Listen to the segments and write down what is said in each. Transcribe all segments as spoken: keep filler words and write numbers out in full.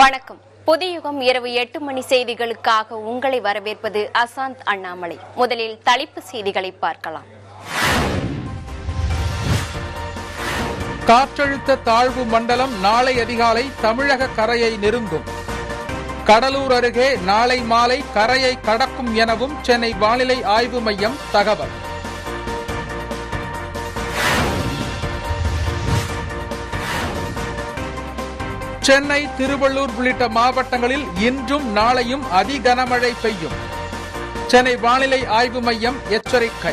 வணக்கம். புதியுகம் இரவு எட்டு மணி செய்திகளுக்காக உங்களை வரவேற்பது அசாந்த் அண்ணாமலை. முதலில் தலைப்பு செய்திகளை பார்க்கலாம். காற்றழுத்த தாழ்வு மண்டலம் நாளை அதிகாலை தமிழக கரையை நெருங்கும். கடலூர் அருகே நாளை மாலை கரையை கடக்கும் எனவும் சென்னை வானிலை ஆய்வு மையம் தகவல். சென்னை, திருவள்ளூர் உள்ளிட்ட மாவட்டங்களில் இன்றும் நாளையும் அதி கனமழை பெய்யும். சென்னை வானிலை ஆய்வு மையம் எச்சரிக்கை.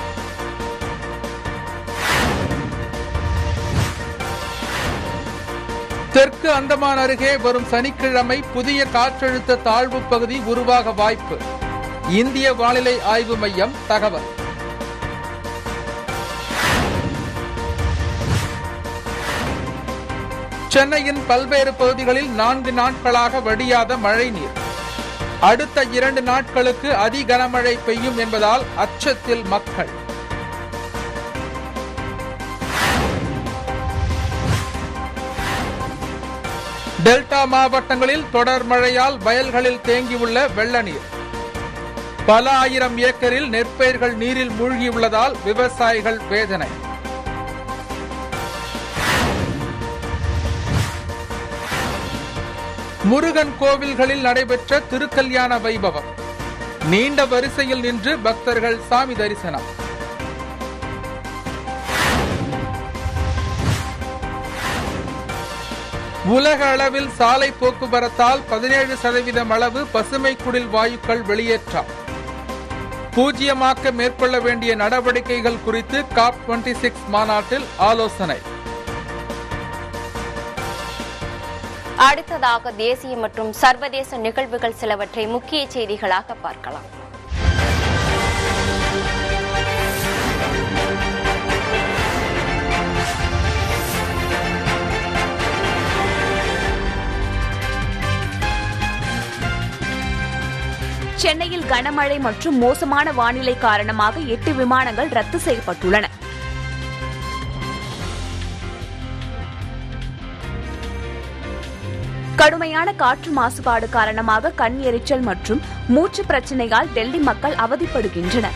தெற்கு அந்தமான் அருகே வரும் சனிக்கிழமை புதிய காற்றழுத்த தாழ்வு பகுதி உருவாக வாய்ப்பு. இந்திய வானிலை ஆய்வு மையம் தகவல். சென்னையின் பல்வேறு பகுதிகளில் நான்கு நாட்களாக வடியாத மழை நீர். அடுத்த இரண்டு நாட்களுக்கு அதி கனமழை பெய்யும் என்பதால் அச்சத்தில் மக்கள். டெல்டா மாவட்டங்களில் தொடர் மழையால் வயல்களில் தேங்கியுள்ள வெள்ள நீர். பல ஆயிரம் ஏக்கரில் நெற்பயிர்கள் நீரில் மூழ்கியுள்ளதால் விவசாயிகள் வேதனை. முருகன் கோவில்களில் நடைபெற்ற திருக்கல்யாண வைபவம். நீண்ட வரிசையில் நின்று பக்தர்கள் சாமி தரிசனம். உலக அளவில் சாலை போக்குவரத்தால் பதினேழு சதவீதம் அளவு பசுமை குடில் வாயுக்கள் வெளியேற்றம். பூஜ்ஜியமாக்க மேற்கொள்ள வேண்டிய நடவடிக்கைகள் குறித்து காப் இருபத்தி ஆறு மாநாட்டில் ஆலோசனை. அடுத்ததாக தேசிய மற்றும் சர்வதேச நிகழ்வுகள் சிலவற்றை முக்கிய செய்திகளாக பார்க்கலாம். சென்னையில் கனமழை மற்றும் மோசமான வானிலை காரணமாக எட்டு விமானங்கள் ரத்து செய்யப்பட்டுள்ளன. கடுமையான காற்று மாசுபாடு காரணமாக கண் எரிச்சல் மற்றும் மூச்சு பிரச்சினையால் டெல்லி மக்கள் அவதிப்படுகின்றனர்.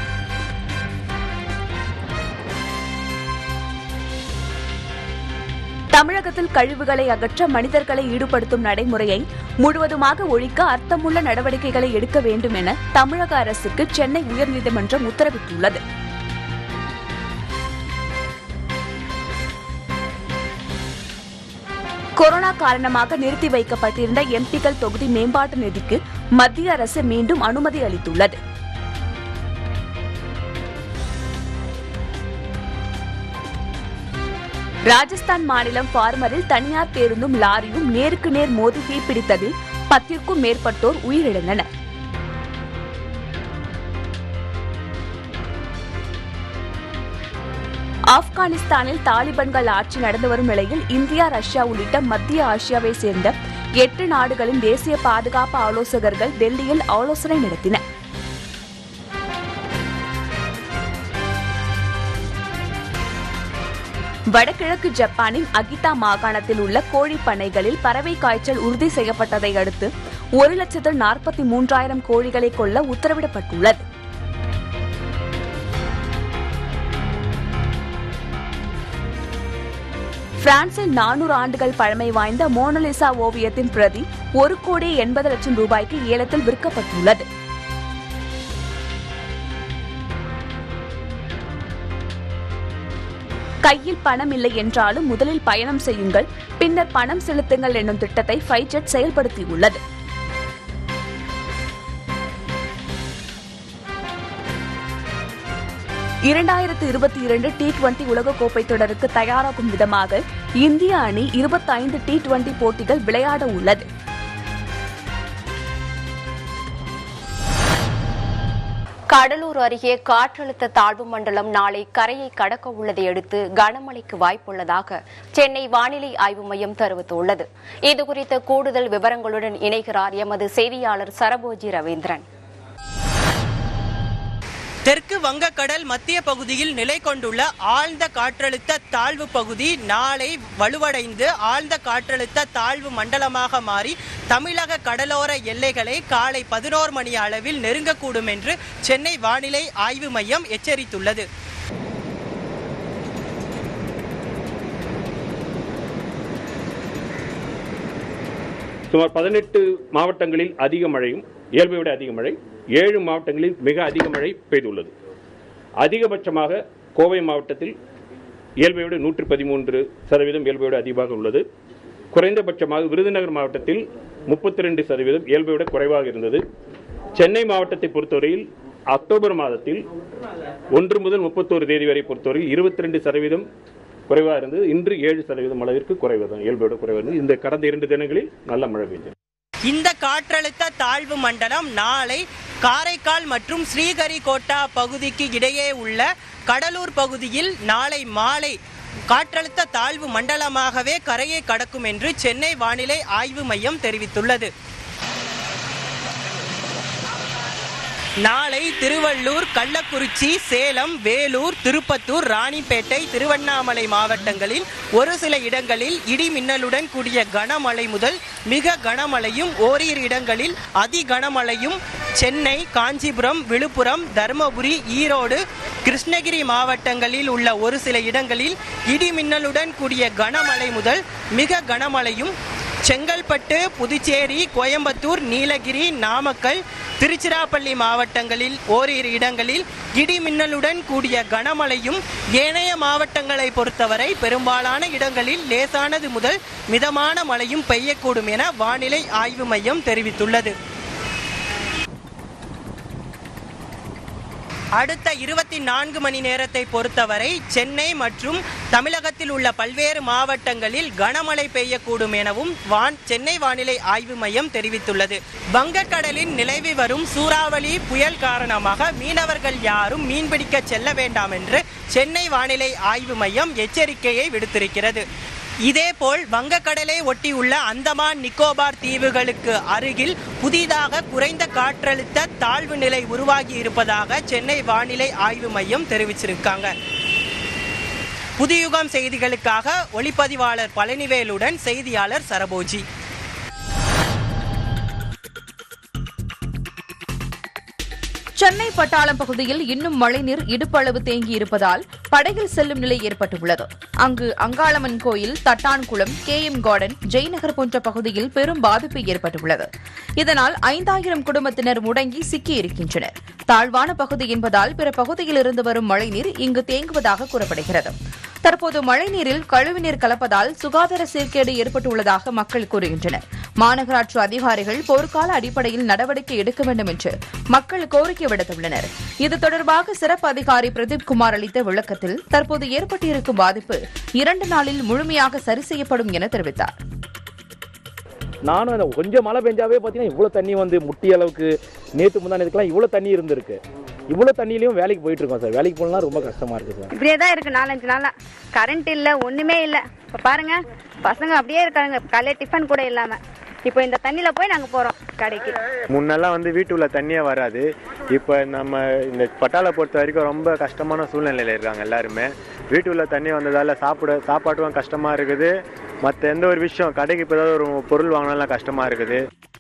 தமிழகத்தில் கழிவுகளை அகற்ற மனிதர்களை ஈடுபடுத்தும் நடைமுறையை முழுவதுமாக ஒழிக்க அர்த்தமுள்ள நடவடிக்கைகளை எடுக்க வேண்டும் என தமிழக அரசுக்கு சென்னை உயர்நீதிமன்றம் உத்தரவிட்டுள்ளது. கொரோனா காரணமாக நிறுத்தி வைக்கப்பட்டிருந்த எம்பிக்கள் தொகுதி மேம்பாட்டு நிதிக்கு மத்திய அரசு மீண்டும் அனுமதி அளித்துள்ளது. ராஜஸ்தான் மாநிலம் பார்மரில் தனியார் பேருந்தும் லாரியும் நேருக்கு நேர் மோதி தீப்பிடித்ததில் பத்திற்கும் மேற்பட்டோர் உயிரிழந்தனர். ஆப்கானிஸ்தானில் தாலிபான்கள் ஆட்சி நடந்து வரும் நிலையில் இந்தியா, ரஷ்யா உள்ளிட்ட மத்திய ஆசியாவை சேர்ந்த எட்டு நாடுகளின் தேசிய பாதுகாப்பு ஆலோசகர்கள் டெல்லியில் ஆலோசனை நடத்தினர். வடகிழக்கு ஜப்பானின் அகிதா மாகாணத்தில் உள்ள கோழி பண்ணைகளில் பறவை காய்ச்சல் உறுதி செய்யப்பட்டதை அடுத்து ஒரு லட்சத்து நாற்பத்தி மூன்றாயிரம் கோழிகளை கொல்ல உத்தரவிடப்பட்டுள்ளது. பிரான்சில் நானூறு ஆண்டுகள் பழமை வாய்ந்த மோனலிசா ஓவியத்தின் பிரதி ஒரு கோடி எண்பது லட்சம் ரூபாய்க்கு ஏலத்தில் விற்கப்பட்டுள்ளது. கையில் பணம் இல்லை என்றாலும் முதலில் பயணம் செய்யுங்கள், பின்னர் பணம் செலுத்துங்கள் என்னும் திட்டத்தை ஃபைஜெட் செயல்படுத்தியுள்ளது. இரண்டாயிரத்து இருபத்தி இரண்டு டி டுவெண்டி உலகக்கோப்பை தொடருக்கு தயாராகும் விதமாக இந்திய அணி இருபத்தி ஐந்து டி டுவெண்டி போட்டிகள் விளையாட உள்ளது. கடலூர் அருகே காற்றழுத்த தாழ்வு மண்டலம் நாளை கரையை கடக்க உள்ளதை அடுத்து கனமழைக்கு வாய்ப்புள்ளதாக சென்னை வானிலை ஆய்வு மையம் தெரிவித்துள்ளது. இதுகுறித்த கூடுதல் விவரங்களுடன் இணைகிறார் எமது செய்தியாளர் சரபோஜி ரவீந்திரன். தெற்கு வங்கக்கடல் மத்திய பகுதியில் நிலை கொண்டுள்ள ஆழ்ந்த காற்றழுத்த தாழ்வு பகுதி நாளை வலுவடைந்து ஆழ்ந்த காற்றழுத்த தாழ்வு மண்டலமாக மாறி தமிழக கடலோர எல்லைகளை காலை பதினோரு மணி அளவில் நெருங்கக்கூடும் என்று சென்னை வானிலை ஆய்வு மையம் எச்சரித்துள்ளது. சுமார் பதினெட்டு மாவட்டங்களில் அதிக மழையும் இயல்பை விட அதிக மழை, ஏழு மாவட்டங்களில் மிக அதிக மழை பெய்துள்ளது. அதிகபட்சமாக கோவை மாவட்டத்தில் இயல்பை விட நூற்றி பதிமூன்று சதவீதம் இயல்பை விட அதிகமாக உள்ளது. குறைந்தபட்சமாக விருதுநகர் மாவட்டத்தில் முப்பத்தி ரெண்டு சதவீதம் இயல்பை விட குறைவாக இருந்தது. சென்னை மாவட்டத்தை பொறுத்தவரையில் அக்டோபர் மாதத்தில் ஒன்று முதல் முப்பத்தோரு தேதி வரை பொறுத்தவரையில் இருபத்தி ரெண்டு சதவீதம் குறைவாக இருந்தது. இன்று ஏழு சதவீதம் அளவிற்கு குறைவதான் இயல்போட குறைவாக இருந்தது. இந்த கடந்த இரண்டு தினங்களில் நல்ல மழை பெய்தது. இந்த காற்றழுத்த தாழ்வு மண்டலம் நாளை காரைக்கால் மற்றும் ஸ்ரீஹரிகோட்டா பகுதிக்கு இடையே உள்ள கடலூர் பகுதியில் நாளை மாலை காற்றழுத்த தாழ்வு மண்டலமாகவே கரையை கடக்கும் என்று சென்னை வானிலை ஆய்வு மையம் தெரிவித்துள்ளது. நாளை திருவள்ளூர், கள்ளக்குறிச்சி, சேலம், வேலூர், திருப்பத்தூர், ராணிப்பேட்டை, திருவண்ணாமலை மாவட்டங்களில் ஒரு சில இடங்களில் இடி மின்னலுடன் கூடிய கனமழை முதல் மிக கனமழையும், ஓரிரு இடங்களில் அதி கனமழையும், சென்னை, காஞ்சிபுரம், விழுப்புரம், தருமபுரி, ஈரோடு, கிருஷ்ணகிரி மாவட்டங்களில் உள்ள ஒரு சில இடங்களில் இடி மின்னலுடன் கூடிய கனமழை முதல் மிக கனமழையும், செங்கல்பட்டு, புதுச்சேரி, கோயம்புத்தூர், நீலகிரி, நாமக்கல், திருச்சிராப்பள்ளி மாவட்டங்களில் ஓரிரு இடங்களில் இடி மின்னலுடன் கூடிய கனமழையும், ஏனைய மாவட்டங்களை பொறுத்தவரை பெரும்பாலான இடங்களில் லேசானது முதல் மிதமான மழையும் பெய்யக்கூடும் என வானிலை ஆய்வு மையம் தெரிவித்துள்ளது. அடுத்த இருபத்தி நான்கு மணி நேரத்தை பொறுத்தவரை சென்னை மற்றும் தமிழகத்தில் உள்ள பல்வேறு மாவட்டங்களில் கனமழை பெய்யக்கூடும் எனவும் வான் சென்னை வானிலை ஆய்வு மையம் தெரிவித்துள்ளது. வங்கக்கடலில் நிலவி வரும் சூறாவளி புயல் காரணமாக மீனவர்கள் யாரும் மீன்பிடிக்க செல்ல வேண்டாம் என்று சென்னை வானிலை ஆய்வு மையம் எச்சரிக்கையை விடுத்திருக்கிறது. இதேபோல் வங்கக்கடலை ஒட்டியுள்ள அந்தமான் நிக்கோபார் தீவுகளுக்கு அருகில் புதிதாக குறைந்த காற்றழுத்த தாழ்வு நிலை உருவாகி இருப்பதாக சென்னை வானிலை ஆய்வு மையம் தெரிவிச்சிருக்காங்க. புதியுகம் செய்திகளுக்காக ஒளிப்பதிவாளர் பழனிவேலுடன் செய்தியாளர் சரபோஜி. சென்னை பட்டாளம் பகுதியில் இன்னும் மழைநீர் இடுப்பளவு தேங்கி இருப்பதால் படகில் செல்லும் நிலை ஏற்பட்டுள்ளது. அங்கு அங்காளம்மன் கோயில், Thattankulam, K M garden, Jayanagar போன்ற பகுதியில் பெரும் பாதிப்பு ஏற்பட்டுள்ளது. இதனால் ஐந்தாயிரம் குடும்பத்தினர் முடங்கி சிக்கியிருக்கின்றனர். தாழ்வான பகுதி என்பதால் பிற பகுதியில் இருந்து வரும் மழைநீர் இங்கு தேங்குவதாக கூறப்படுகிறது. தற்போது மழைநீரில் கழிவுநீர் கலப்பதால் சுகாதார சீர்கேடு ஏற்பட்டுள்ளதாக மக்கள் கூறுகின்றனர். மாநகராட்சி அதிகாரிகள் போர்க்கால அடிப்படையில் நடவடிக்கை எடுக்க வேண்டும் என்று மக்கள் கோரிக்கை விடுத்துள்ளனர். இது தொடர்பாக சிறப்பு அதிகாரி பிரதீப் குமார் அளித்த விளக்கத்தில் தற்போது ஏற்பட்டிருக்கும் பாதிப்பு இரண்டு நாளில் முழுமையாக சரி செய்யப்படும் என தெரிவித்தார். நானும் கொஞ்சம் மழை பெஞ்சாவே பார்த்தீங்கன்னா இவ்வளோ தண்ணி வந்து முட்டி அளவுக்கு நேற்று முந்தானதுக்கெல்லாம் இவ்வளோ தண்ணி இருந்திருக்கு. இவ்வளோ தண்ணியிலையும் வேலைக்கு போயிட்டு இருக்கோம் சார். வேலைக்கு போகலாம் ரொம்ப கஷ்டமா இருக்கு சார். இப்படியே தான் இருக்கு. நாலஞ்சு நாளா கரண்ட் இல்லை, ஒன்றுமே இல்லை. இப்போ பாருங்க பசங்க அப்படியே இருக்காங்க, காலையில் டிஃபன் கூட இல்லாமல். இப்போ இந்த தண்ணியில் போய் நாங்கள் போகிறோம் கடைக்கு. முன்னெல்லாம் வந்து வீட்டுக்குள்ள தண்ணியே வராது. இப்போ நம்ம இந்த பட்டாளை பொறுத்த வரைக்கும் ரொம்ப கஷ்டமான சூழ்நிலையில் இருக்காங்க எல்லாருமே. வீட்டுக்குள்ள தண்ணி வந்ததால் சாப்பிட சாப்பாட்டுக்கும் கஷ்டமாக இருக்குது. மற்ற எந்த ஒரு விஷயம் கடைக்கு இப்போ ஏதாவது ஒரு பொருள் வாங்கினாலும் கஷ்டமாக இருக்குது.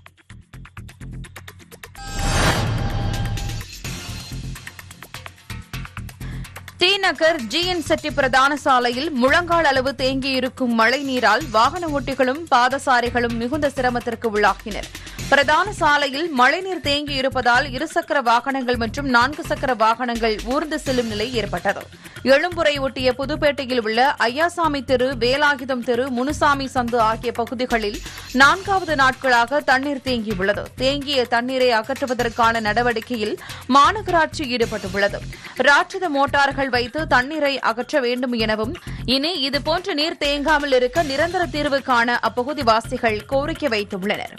T Nagar G N Chetty பிரதான சாலையில் முழங்கால் அளவு தேங்கியிருக்கும் மழை நீரால் வாகன ஓட்டிகளும் பாதசாரிகளும் மிகுந்த சிரமத்திற்கு உள்ளாகினர். பிரதான சாலையில் மழைநீர் தேங்கி இருப்பதால் இருசக்கர வாகனங்கள் மற்றும் நான்கு சக்கர வாகனங்கள் ஊர்ந்து செல்லும் நிலை ஏற்பட்டது. எழும்புரை ஒட்டிய புதுப்பேட்டையில் உள்ள ஐயாசாமி தெரு, வேலாயுதம் தெரு, முனுசாமி சந்து ஆகிய பகுதிகளில் நான்காவது நாட்களாக தண்ணீர் தேங்கியுள்ளது. தேங்கிய தண்ணீரை அகற்றுவதற்கான நடவடிக்கையில் மாநகராட்சி ஈடுபட்டுள்ளது. ராட்சத மோட்டார்கள் வைத்து தண்ணீரை அகற்ற வேண்டும் எனவும் இனி இதுபோன்ற நீர் தேங்காமல் இருக்க நிரந்தர தீர்வு காண அப்பகுதிவாசிகள் கோரிக்கை வைத்துள்ளனர்.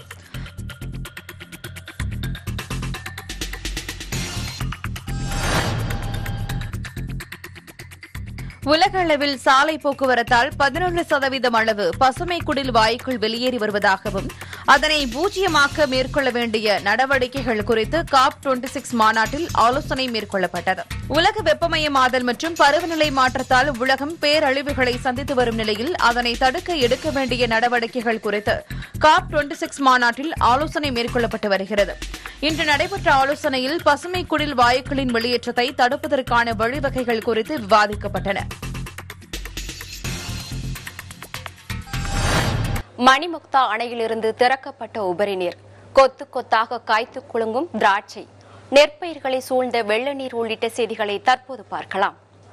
உலக அளவில் சாலை போக்குவரத்தால் பதினொன்று சதவீதம் அளவு பசுமை குடில் வாயுக்கள் வெளியேறி வருவதாகவும் அதனை பூஜ்ஜியமாக்க மேற்கொள்ள வேண்டிய நடவடிக்கைகள் குறித்து காப் டுவெண்டி சிக்ஸ் மாநாட்டில் ஆலோசனை மேற்கொள்ளப்பட்டது. உலக வெப்பமயமாதல் மற்றும் பருவநிலை மாற்றத்தால் உலகம் பேரழிவுகளை சந்தித்து வரும் நிலையில் அதனை தடுக்க எடுக்க வேண்டிய நடவடிக்கைகள் குறித்து காப் டுவெண்டி சிக்ஸ் மாநாட்டில் ஆலோசனை மேற்கொள்ளப்பட்டு வருகிறது. இன்று நடைபெற்ற ஆலோசனையில் பசுமை குடில் வாயுக்களின் வெளியேற்றத்தை தடுப்பதற்கான வழிவகைகள் குறித்து விவாதிக்கப்பட்டன. மணிமுக்தா அணையிலிருந்து திறக்கப்பட்ட உபரி நீர், கொத்து கொத்தாக காய்த்து குலுங்கும் திராட்சை, நெற்பயிர்களை சூழ்ந்த வெள்ள நீர் உள்ளிட்ட செய்திகளை தற்போது பார்க்கலாம்.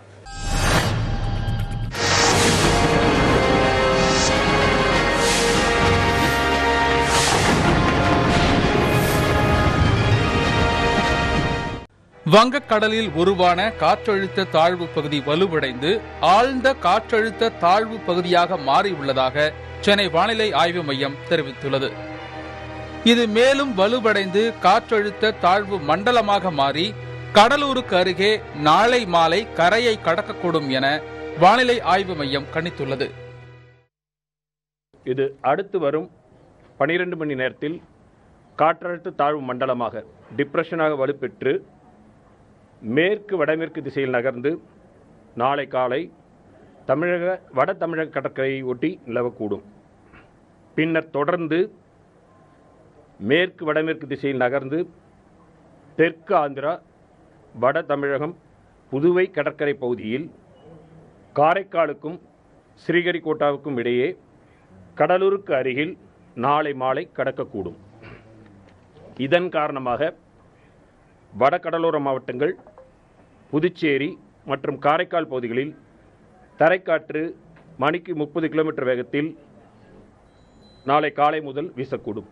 வங்கக்கடலில் உருவான காற்றழுத்த தாழ்வு பகுதி வலுவடைந்து ஆழ்ந்த காற்றழுத்த தாழ்வு பகுதியாக மாறியுள்ளதாக சென்னை வானிலை ஆய்வு மையம் தெரிவித்துள்ளது. இது மேலும் வலுவடைந்து காற்றழுத்த தாழ்வு மண்டலமாக மாறி கடலூருக்கு அருகே நாளை மாலை கரையை கடக்கக்கூடும் என வானிலை ஆய்வு மையம் கணித்துள்ளது. இது அடுத்து வரும் பனிரெண்டு மணி நேரத்தில் காற்றழுத்த தாழ்வு மண்டலமாக டிப்ரெஷனாக வலுப்பெற்று மேற்கு வடமேற்கு திசையில் நகர்ந்து நாளை காலை தமிழக வட தமிழக கடற்கரையை ஒட்டி நிலவக்கூடும். பின்னர் தொடர்ந்து மேற்கு வடமேற்கு திசையில் நகர்ந்து தெற்கு ஆந்திரா, வட தமிழகம், புதுவை கடற்கரை பகுதியில் காரைக்காலுக்கும் ஸ்ரீஹரிகோட்டாவுக்கும் இடையே கடலூருக்கு அருகில் நாளை மாலை கடக்கக்கூடும். இதன் காரணமாக வட கடலோர மாவட்டங்கள், புதுச்சேரி மற்றும் காரைக்கால் பகுதிகளில் தரைக்காற்று மணிக்கு முப்பது கிலோமீட்டர் வேகத்தில் நாளை காலை முதல் வீசக்கூடும்.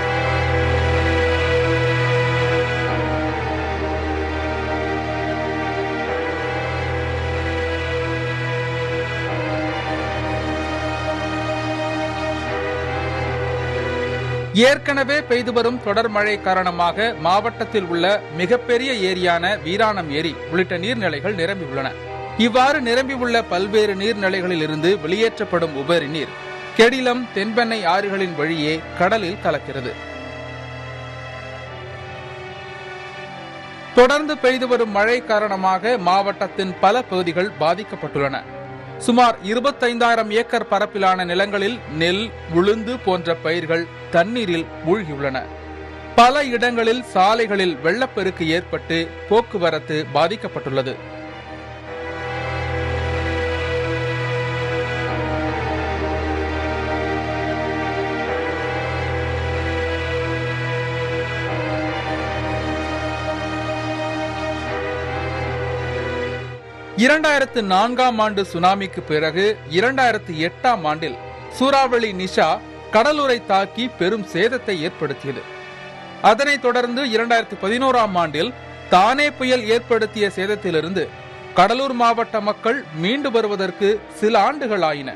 ஏற்கனவே பெய்து வரும் தொடர் மழை காரணமாக மாவட்டத்தில் உள்ள மிகப்பெரிய ஏரியான வீராணம் ஏரி உள்ளிட்ட நீர்நிலைகள் நிரம்பியுள்ளன. இவ்வாறு நிரம்பியுள்ள பல்வேறு நீர்நிலைகளில் இருந்து வெளியேற்றப்படும் உபரி நீர் கெடிலம், தென்பெண்ணை ஆறுகளின் வழியே கடலில் கலக்கிறது. தொடர்ந்து பெய்து வரும் மழை காரணமாக மாவட்டத்தின் பல பகுதிகள் பாதிக்கப்பட்டுள்ளன. சுமார் இருபத்தைந்தாயிரம் ஏக்கர் பரப்பிலான நிலங்களில் நெல், உளுந்து போன்ற பயிர்கள் தண்ணீரில் மூழ்கியுள்ளன. பல இடங்களில் சாலைகளில் வெள்ளப்பெருக்கு ஏற்பட்டு போக்குவரத்து பாதிக்கப்பட்டுள்ளது. இரண்டாயிரத்து நான்காம் ஆண்டு சுனாமிக்கு பிறகு இரண்டாயிரத்து எட்டாம் ஆண்டில் சூறாவளி நிஷா கடலூரை தாக்கி பெரும் சேதத்தை ஏற்படுத்தியது. அதனைத் தொடர்ந்து இரண்டாயிரத்து பதினோராம் ஆண்டில் தானே புயல் ஏற்படுத்திய சேதத்திலிருந்து கடலூர் மாவட்ட மக்கள் மீண்டு வருவதற்கு சில ஆண்டுகள் ஆயின.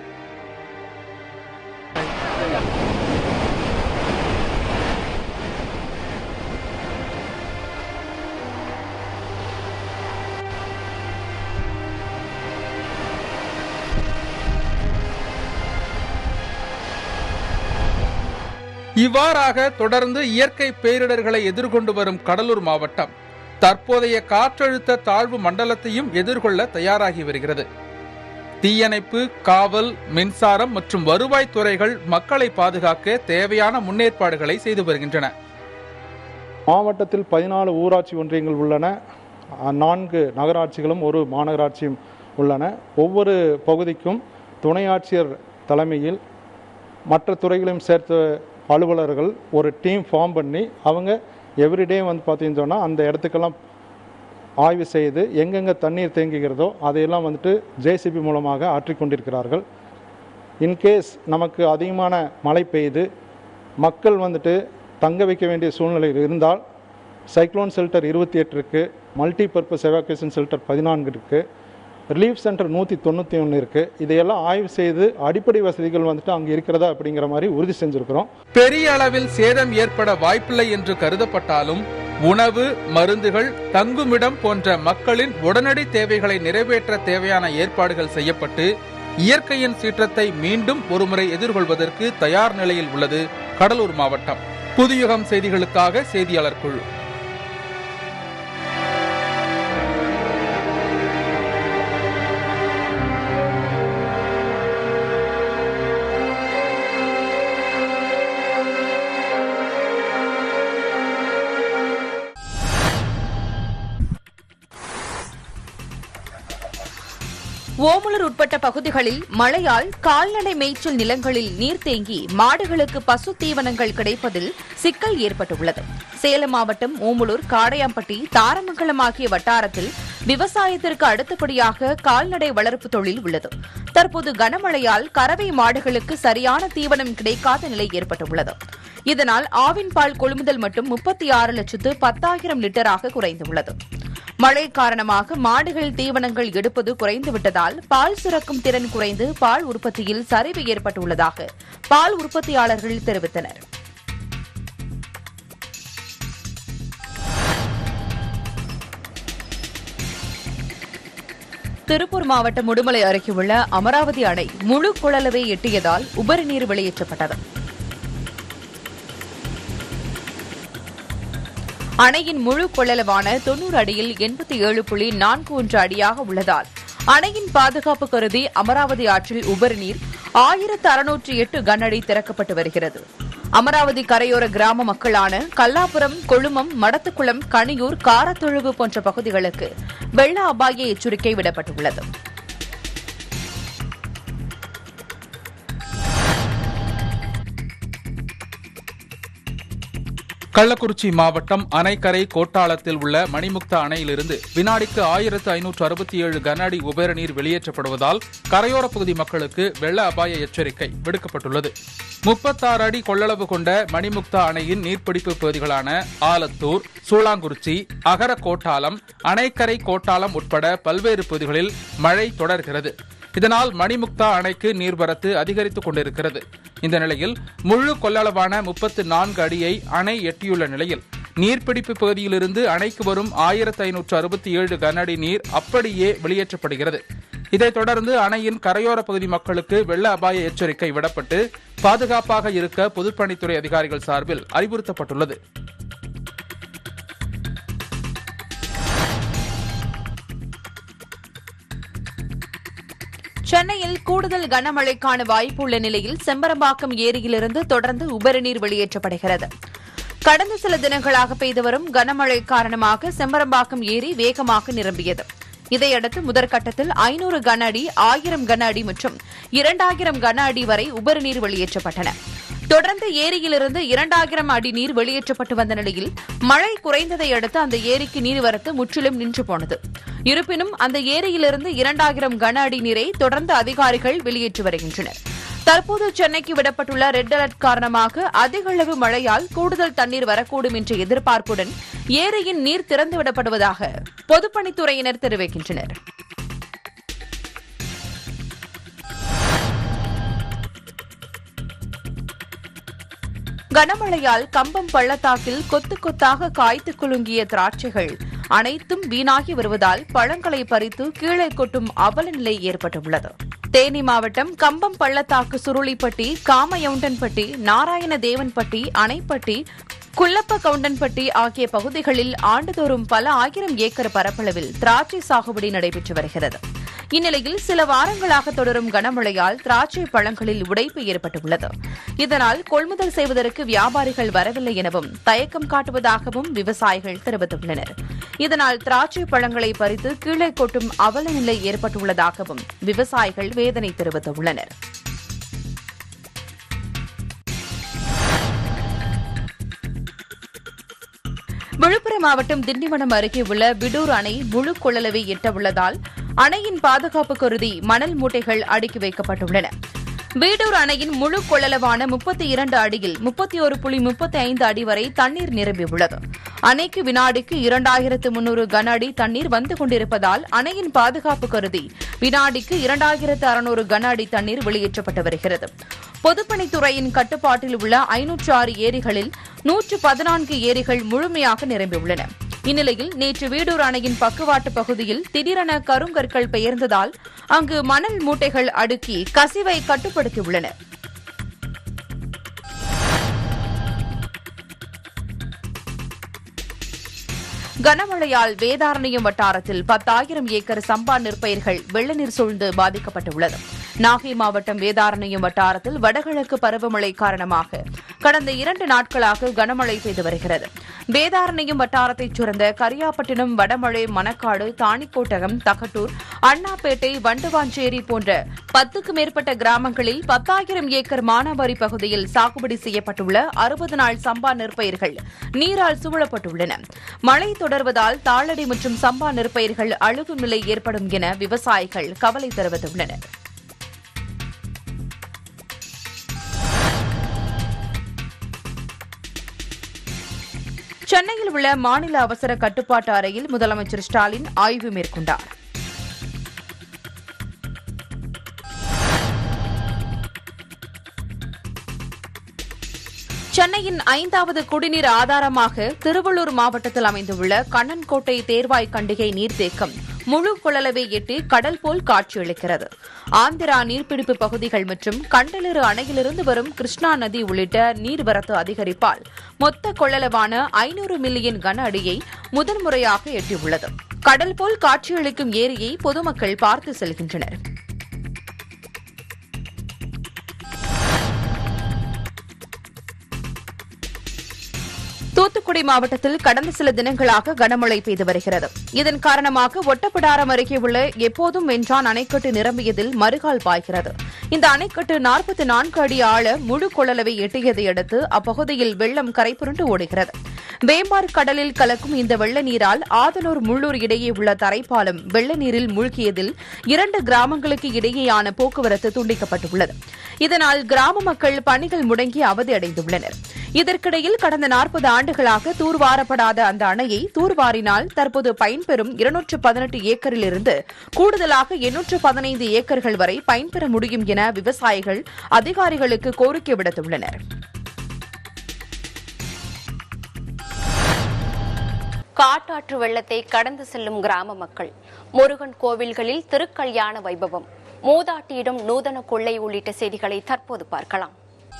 இவ்வாறாக தொடர்ந்து இயற்கை பேரிடர்களை எதிர்கொண்டு வரும் கடலூர் மாவட்டம் தற்போதைய காற்றழுத்த தாழ்வு மண்டலத்தையும் எதிர்கொள்ள தயாராகி வருகிறது. தீயணைப்பு, காவல், மின்சாரம் மற்றும் வருவாய் துறைகள் மக்களை பாதுகாக்க தேவையான முன்னேற்பாடுகளை செய்து வருகின்றன. மாவட்டத்தில் பதினாலு ஊராட்சி ஒன்றியங்கள் உள்ளன. நான்கு நகராட்சிகளும் ஒரு மாநகராட்சியும் உள்ளன. ஒவ்வொரு பகுதிக்கும் துணை ஆட்சியர் தலைமையில் மற்ற துறைகளையும் சேர்த்து அலுவலர்கள் ஒரு டீம் ஃபார்ம் பண்ணி அவங்க எவ்ரிடே வந்து பார்த்தீங்கன்னு சொன்னால் அந்த இடத்துக்கெல்லாம் ஆய்வு செய்து எங்கெங்கே தண்ணீர் தேங்குகிறதோ அதையெல்லாம் வந்துட்டு ஜேசிபி மூலமாக ஆற்றிக்கொண்டிருக்கிறார்கள். இன்கேஸ் நமக்கு அதிகமான மழை பெய்து மக்கள் வந்துட்டு தங்க வைக்க வேண்டிய சூழ்நிலையில் இருந்தால் சைக்ளோன் ஷெல்டர் இருபத்தி எட்டு இருக்குது, மல்டி பர்பஸ் எவாக்குவேஷன் ஷெல்டர் பதினான்கு இருக்குது, ரிலீஃப் சென்டர் நூற்றி தொண்ணூற்றி ஒன்று இருக்குது. இதையெல்லாம் ஆய்வு செய்து அடிப்படை வசதிகள் வந்துட்டு அங்கே இருக்கிறதா அப்படிங்கிற மாதிரி உறுதி செஞ்சுருக்கிறோம். பெரிய அளவில் சேதம் ஏற்பட வாய்ப்பில்லை என்று கருதப்பட்டாலும் உணவு, மருந்துகள், தங்குமிடம் போன்ற மக்களின் உடனடி தேவைகளை நிறைவேற்ற தேவையான ஏற்பாடுகள் செய்யப்பட்டு இயற்கையின் சீற்றத்தை மீண்டும் ஒருமுறை எதிர்கொள்வதற்கு தயார் நிலையில் உள்ளது கடலூர் மாவட்டம். புதுயுகம் செய்திகளுக்காக செய்தியாளர் குழு. ஓமலூர் உட்பட்ட பகுதிகளில் மழையால் கால்நடை மேய்ச்சல் நிலங்களில் நீர் தேங்கி மாடுகளுக்கு பசு தீவனங்கள் கிடைப்பதில் சிக்கல் ஏற்பட்டுள்ளது. சேலம் மாவட்டம் ஓமலூர், காடையாம்பட்டி, தாரமங்கலம் ஆகிய வட்டாரத்தில் விவசாயத்திற்கு அடுத்தபடியாக கால்நடை வளர்ப்பு தொழில் உள்ளது. தற்போது கனமழையால் கறவை மாடுகளுக்கு சரியான தீவனம் கிடைக்காத நிலை ஏற்பட்டுள்ளது. இதனால் ஆவின் பால் கொள்முதல் மட்டும் முப்பத்தி ஆறு லட்சத்து பத்தாயிரம் லிட்டராக குறைந்துள்ளது. மழை காரணமாக மாடுகள் தீவனங்கள் எடுப்பது குறைந்துவிட்டதால் பால் சுரக்கும் திறன் குறைந்து பால் உற்பத்தியில் சரிவு ஏற்பட்டுள்ளதாக பால் உற்பத்தியாளர்கள் தெரிவித்தனர். திருப்பூர் மாவட்டம் உடுமலை அருகே உள்ள அமராவதி அணை முழு கொள்ளளவை எட்டியதால் உபரி நீர் வெளியேற்றப்பட்டது. அணையின் முழு கொள்ளளவான தொன்னூறு அடியில் எண்பத்தி ஏழு புள்ளி நான்கு ஒன்று அடியாக உள்ளதால் அணையின் பாதுகாப்பு கருதி அமராவதி ஆற்றில் உபரி நீர் ஆயிரத்து அறுநூற்று எட்டு கனஅடி திறக்கப்பட்டு வருகிறது. அமராவதி கரையோர கிராம மக்களான கல்லாபுரம், கொழுமம், மடத்துக்குளம், கனியூர், காரத்தொழுவு போன்ற பகுதிகளுக்கு வெள்ள அபாய எச்சரிக்கை விடப்பட்டுள்ளது. கள்ளக்குறிச்சி மாவட்டம் அணைக்கரை கோட்டாளத்தில் உள்ள மணிமுக்தா அணையிலிருந்து வினாடிக்கு ஆயிரத்து ஐநூற்று அறுபத்தி ஏழு கன அடி உபரி நீர் வெளியேற்றப்படுவதால் கரையோர பகுதி மக்களுக்கு வெள்ள அபாய எச்சரிக்கை விடுக்கப்பட்டுள்ளது. முப்பத்தாறு அடி கொள்ளளவு கொண்ட மணிமுக்தா அணையின் நீர்பிடிப்பு பகுதிகளான ஆலத்தூர், சூளாங்குறிச்சி, அகர கோட்டாலம், அணைக்கரை கோட்டாலம் உட்பட பல்வேறு பகுதிகளில் மழை தொடர்கிறது. இதனால் மணிமுக்தா அணைக்கு நீர்வரத்து அதிகரித்துக் கொண்டிருக்கிறது. இந்த நிலையில் முழு கொள்ளளவான முப்பத்து நான்கு அடியை அணை எட்டியுள்ள நிலையில் நீர்பிடிப்பு பகுதியிலிருந்து அணைக்கு வரும் ஆயிரத்து ஐநூற்று அறுபத்தி ஏழு கன அடி நீர் அப்படியே வெளியேற்றப்படுகிறது. இதைத் தொடர்ந்து அணையின் கரையோர பகுதி மக்களுக்கு வெள்ள அபாய எச்சரிக்கை விடப்பட்டு பாதுகாப்பாக இருக்க பொதுப்பணித்துறை அதிகாரிகள் சார்பில் அறிவுறுத்தப்பட்டுள்ளது. சென்னையில் கூடுதல் கனமழைக்கான வாய்ப்பு உள்ள நிலையில் செம்பரம்பாக்கம் ஏரியிலிருந்து தொடர்ந்து உபரி நீர் வெளியேற்றப்படுகிறது. கடந்த சில தினங்களாக பெய்து வரும் கனமழை காரணமாக செம்பரம்பாக்கம் ஏரி வேகமாக நிரம்பியது. இதையடுத்து முதற்கட்டத்தில் ஐநூறு கன அடி, ஆயிரம் கன அடி மற்றும் இரண்டாயிரம் கன அடி வரை உபரி நீர் வெளியேற்றப்பட்டன. தொடர்ந்து ஏரியிலிருந்து இரண்டாயிரம் அடி நீர் வெளியேற்றப்பட்டு வந்த நிலையில் மழை குறைந்ததை அடுத்து அந்த ஏரிக்கு நீர்வரத்து முற்றிலும் நின்று போனது. இருப்பினும் அந்த ஏரியிலிருந்து இரண்டாயிரம் கன அடி நீரை தொடர்ந்து அதிகாரிகள் வெளியேற்றி வருகின்றனர். தற்போது சென்னைக்கு விடப்பட்டுள்ள ரெட் அலர்ட் காரணமாக அதிக அளவு மழையால் கூடுதல் தண்ணீர் வரக்கூடும் என்ற எதிர்பார்ப்புடன் ஏரியின் நீர் திறந்துவிடப்படுவதாக பொதுப்பணித்துறையினர் தெரிவிக்கின்றனர். கனமழையால் கம்பம் பள்ளத்தாக்கில் கொத்து கொத்தாக காய்த்து குலுங்கிய திராட்சைகள் அனைத்தும் வீணாகி வருவதால் பழங்களை பறித்து கீழே கொட்டும் அவல நிலை ஏற்பட்டுள்ளது. தேனி மாவட்டம் கம்பம் பள்ளத்தாக்கு சுருளிப்பட்டி, காமயவுண்டன்பட்டி, நாராயணதேவன்பட்டி, அணைப்பட்டி, குள்ளப்ப கவுண்டன்பட்டி ஆகிய பகுதிகளில் ஆண்டுதோறும் பல ஆயிரம் ஏக்கர் பரப்பளவில் திராட்சை சாகுபடி நடைபெற்று வருகிறது. இந்நிலையில் சில வாரங்களாக தொடரும் கனமழையால் திராட்சை பழங்களில் உடைப்பு ஏற்பட்டுள்ளது. இதனால் கொள்முதல் செய்வதற்கு வியாபாரிகள் வரவில்லை எனவும் தயக்கம் காட்டுவதாகவும் விவசாயிகள் தெரிவித்துள்ளனர். இதனால் திராட்சை பழங்களை பறித்து கீழே கொட்டும் அவல நிலை ஏற்பட்டுள்ளதாகவும் விவசாயிகள் வேதனை தெரிவித்துள்ளனர். விழுப்புரம் மாவட்டம் திண்டிவனம் அருகே உள்ள விடூர் அணை முழு கொள்ளளவை எட்ட உள்ளதால் அணையின் பாதுகாப்பு கருதி மணல் மூட்டைகள் அடுக்கி வைக்கப்பட்டுள்ளன. வீடூர் அணையின் முழு கொள்ளளவான முப்பத்தி இரண்டு அடியில் முப்பத்தி ஒரு புள்ளி முப்பத்தி ஐந்து அடி வரை தண்ணீர் நிரம்பியுள்ளது. அணைக்கு வினாடிக்கு இரண்டாயிரத்து முன்னூறு கன அடி தண்ணீர் வந்து கொண்டிருப்பதால் அணையின் பாதுகாப்பு கருதி வினாடிக்கு இரண்டாயிரத்து அறுநூறு கன அடி தண்ணீர் வெளியேற்றப்பட்டு வருகிறது. பொதுப்பணித்துறையின் கட்டுப்பாட்டில் உள்ள ஐநூற்று ஆறு ஏரிகளில் நூற்று பதினான்கு ஏரிகள் முழுமையாக நிரம்பியுள்ளன. இந்நிலையில் நேற்று வீடூர் அணையின் பக்குவாட்டு பகுதியில் திடீரென கருங்கற்கள் பெயர்ந்ததால் அங்கு மணல் மூட்டைகள் அடுக்கி கசிவை கட்டுப்படுத்தியுள்ளன. கனமழையால் வேதாரண்யம் வட்டாரத்தில் பத்தாயிரம் ஏக்கர் சம்பா நெற்பயிர்கள் வெள்ள நீர் சூழ்ந்து பாதிக்கப்பட்டுள்ளது. நாகை மாவட்டம் வேதாரண்யம் வட்டாரத்தில் வடகிழக்கு பருவமழை காரணமாக கடந்த இரண்டு நாட்களாக கனமழை பெய்து வருகிறது. வேதாரண்யம் வட்டாரத்தைச் சேர்ந்த கரியாப்பட்டினம், வடமழை, மணக்காடு, தாணிக்கோட்டகம், தகட்டூர், அண்ணாப்பேட்டை, வண்டுவாஞ்சேரி போன்ற பத்துக்கும் மேற்பட்ட கிராமங்களில் பத்தாயிரம் ஏக்கர் மானாவாரி பகுதியில் சாகுபடி செய்யப்பட்டுள்ள அறுபது நாள் சம்பா நெற்பயிர்கள் நீரால் சூழப்பட்டுள்ளன. மழை தொடர்வதால் தாளடி மற்றும் சம்பா நெற்பயிர்கள் அழுகும் நிலை ஏற்படும் என விவசாயிகள் கவலை தெரிவித்துள்ளனர். சென்னையில் உள்ள மாநில அவசர கட்டுப்பாட்டு அறையில் முதலமைச்சர் ஸ்டாலின் ஆய்வு மேற்கொண்டார். சென்னையின் ஐந்தாவது குடிநீர் ஆதாரமாக திருவள்ளூர் மாவட்டத்தில் அமைந்துள்ள கண்ணன்கோட்டை தேர்வாய் கண்டிகை நீர்த்தேக்கம் முழு கொள்ளளவை எட்டி கடல் போல் காட்சியளிக்கிறது. ஆந்திரா நீர்பிடிப்பு பகுதிகள் மற்றும் கண்டலூர் அணையிலிருந்து வரும் கிருஷ்ணா நதி உள்ளிட்ட நீர்வரத்து அதிகரிப்பால் மொத்த கொள்ளளவான ஐநூறு மில்லியன் கன அடியை முதன்முறையாக எட்டியுள்ளது. கடல் போல் காட்சியளிக்கும் ஏரியை பொதுமக்கள் பார்த்து செல்கின்றனர். தூத்துக்குடி மாவட்டத்தில் கடந்த சில தினங்களாக கனமழை பெய்து வருகிறது. இதன் காரணமாக ஒட்டப்பிடாரம் அருகே உள்ள எப்போதும் வென்றான் அணைக்கட்டு நிரம்பியதில் மறுகால் பாய்கிறது. இந்த அணைக்கட்டு நாற்பத்தி நான்கு அடி ஆழ முழு கொள்ளளவை எட்டியதை அடுத்து அப்பகுதியில் வெள்ளம் கரைபுரண்டு ஓடுகிறது. வேம்பார் கடலில் கலக்கும் இந்த வெள்ள நீரால் ஆதனூர் முள்ளூர் இடையே உள்ள தரைப்பாலம் வெள்ள நீரில் மூழ்கியதில் இரண்டு கிராமங்களுக்கு இடையேயான போக்குவரத்து துண்டிக்கப்பட்டுள்ளது. இதனால் கிராம மக்கள் பணிகள் முடங்கி அவதியடைந்துள்ளனர். இதற்கிடையில் கடந்த நாற்பது ஆண்டுகளாக தூர்வாரப்படாத அந்த அணையை தூர்வாரினால் தற்போது பயன்பெறும் இருநூற்று பதினெட்டு ஏக்கரிலிருந்து கூடுதலாக எண்ணூற்று பதினைந்து ஏக்கர்கள் வரை பயன்பெற முடியும் என விவசாயிகள் அதிகாரிகளுக்கு கோரிக்கை விடுத்துள்ளனர். காட்டாற்று வெள்ளத்தை கடந்து செல்லும் கிராம மக்கள், முருகன் கோவில்களில் திருக்கல்யாண வைபவம், மூதாட்டியிடம் நூதன கொள்ளை உள்ளிட்ட செய்திகளை தற்போது பார்க்கலாம்.